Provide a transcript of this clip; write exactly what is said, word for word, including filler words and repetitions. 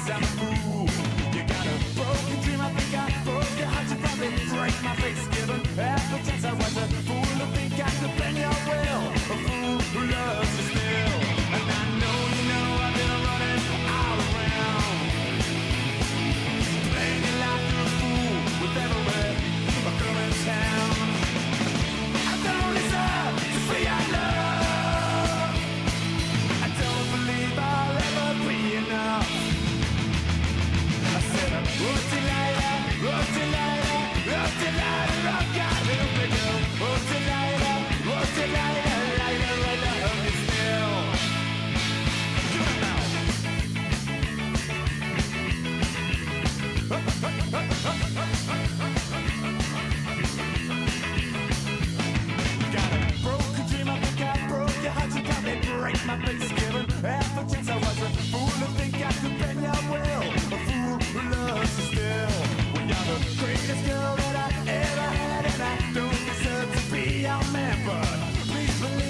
I'm a fool. You got a broken dream, I think I broke your heart. You probably break my face, given half a chance. I was a fool to think I could bend your will, a fool who loves you still. And I know you know I've been running all around, playing you like you're a fool with everywhere a girl in town. I don't deserve to free your love. I don't believe I'll ever be enough. I said, oh Delilah, oh Delilah, oh Delilah, rock got a little bigger. Oh Delilah, oh Delilah, lighter, lighter, hug me still. Do it now. Got a broken dream, I think I broke your heart. You got me break my face, given half a chance. I was a fool to think I could bend your will, a fool who loves you still. When you're the greatest girl that I ever had, and I don't deserve to be your man, but please believe